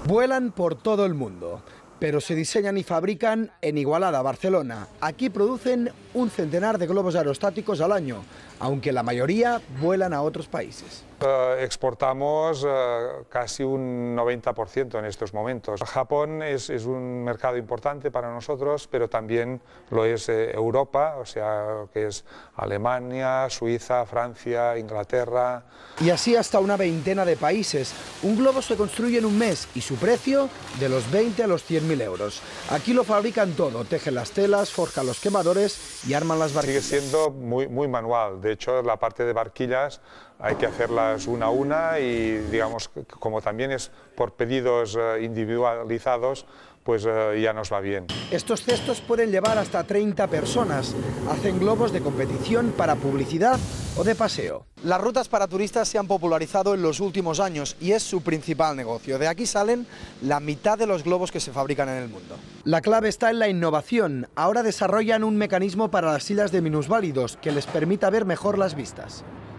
Vuelan por todo el mundo, pero se diseñan y fabrican en Igualada, Barcelona. Aquí producen un centenar de globos aerostáticos al año, aunque la mayoría vuelan a otros países. Exportamos casi un 90% en estos momentos. Japón es un mercado importante para nosotros, pero también lo es Europa, o sea, que es Alemania, Suiza, Francia, Inglaterra. Y así hasta una veintena de países. Un globo se construye en un mes y su precio de los 20 a los 100.000 euros. Aquí lo fabrican todo, tejen las telas, forjan los quemadores y arman las barquillas. Sigue siendo muy manual. De hecho, la parte de barquillas hay que hacerlas una a una y, digamos, como también es por pedidos individualizados, pues ya nos va bien. Estos cestos pueden llevar hasta 30 personas. Hacen globos de competición para publicidad o de paseo. Las rutas para turistas se han popularizado en los últimos años y es su principal negocio. De aquí salen la mitad de los globos que se fabrican en el mundo. La clave está en la innovación. Ahora desarrollan un mecanismo para las sillas de minusválidos que les permita ver mejor las vistas.